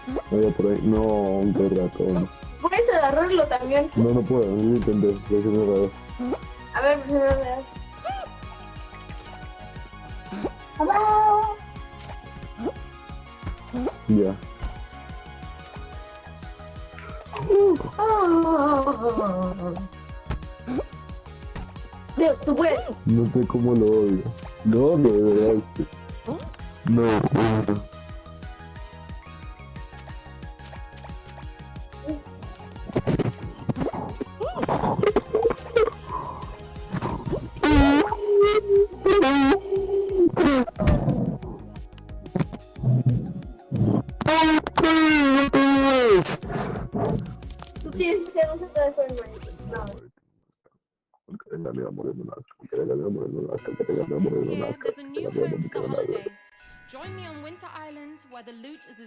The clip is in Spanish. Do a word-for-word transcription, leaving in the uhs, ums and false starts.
Vaya por ahí. No, qué ratón. Puedes agarrarlo también. No, no puedo, yo intenté, voy a ser raro. A ver, primero le das. ¡Abajo! Ya. Oh. Tío, tú puedes. No sé cómo lo odio. Lo odio de verdad este. No, no. Tú tienes que ser un centro de forma. No. Que venga, me va a morir un asco. Que venga, me va a morir un asco. Que venga, me va a morir This un year, asco. there's a Que new venga, me va a home morir for un asco. holidays. Join me on Winter Island, where the loot is